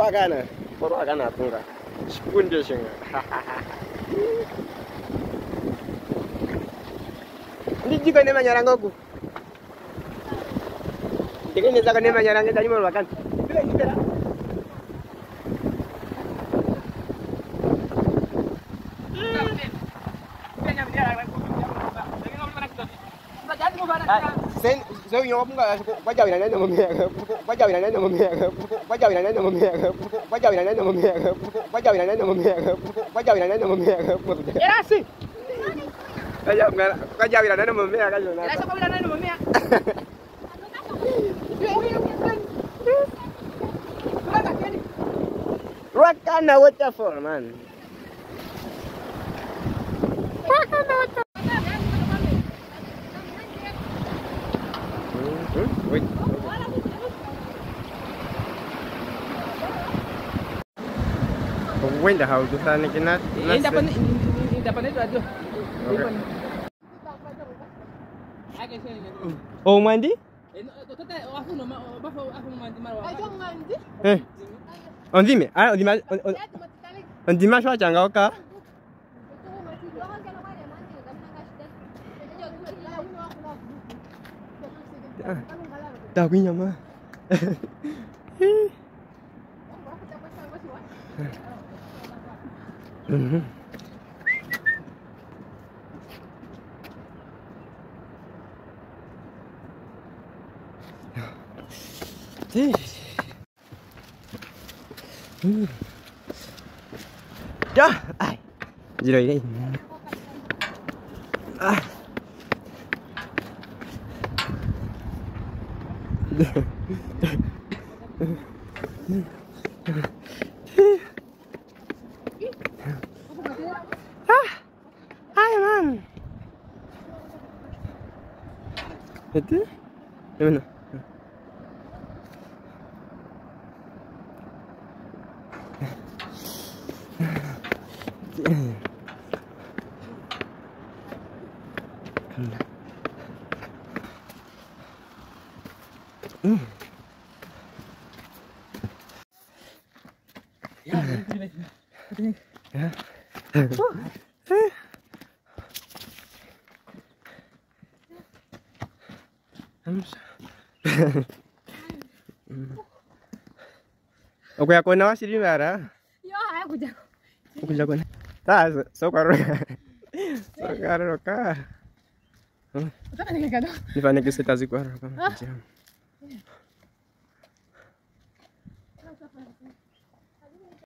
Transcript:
Ruacana. Ruacana tunga. Spunde singa. Ndi jiko ne manyaranga ku. Dikene zaka ne manyaranga tani mo Ruacana. Bila ndera. Saya nyawa pun nggak wajah ini nanya mami, wajah ini nanya mami, wajah ini nanya mami, wajah ini nanya mami, wajah ini nanya mami, wajah ini nanya mami. Era sih. Wajah ini nanya mami kan Jonas. Era siapa bilang nanya mami? Ruacana waterfall man. Ruacana waterfall. Wait. Wait, dah how to sana kinat. Ini dapat itu aja. Oh mandi? Aku mandi marwa. Mandi? On dit mais on dimanche wa changa oka. Dah punya mah. Ya, ai. Jadi ini. Hai man. Itu? Mana? Oke aku nawa sih di mana? Yo, aku jago. Aku jago nih. Tas, sokaro. Sokaro ka. Tá vendo que Ni fane que você tá zicando.